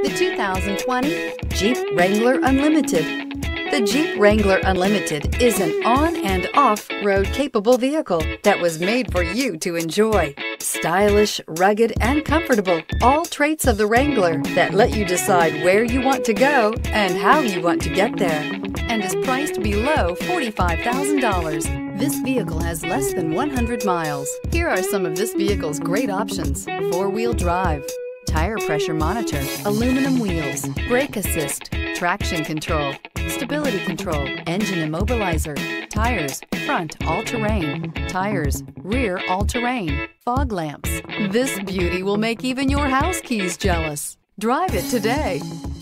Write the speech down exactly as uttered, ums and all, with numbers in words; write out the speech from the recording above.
The two thousand twenty Jeep Wrangler Unlimited. The Jeep Wrangler Unlimited is an on- and off-road capable vehicle that was made for you to enjoy. Stylish, rugged, and comfortable, all traits of the Wrangler that let you decide where you want to go and how you want to get there, and is priced below forty-five thousand dollars. This vehicle has less than one hundred miles. Here are some of this vehicle's great options: four-wheel drive, tire pressure monitor, aluminum wheels, brake assist, traction control, stability control, engine immobilizer, tires, front all-terrain, tires, rear all-terrain, fog lamps. This beauty will make even your house keys jealous. Drive it today.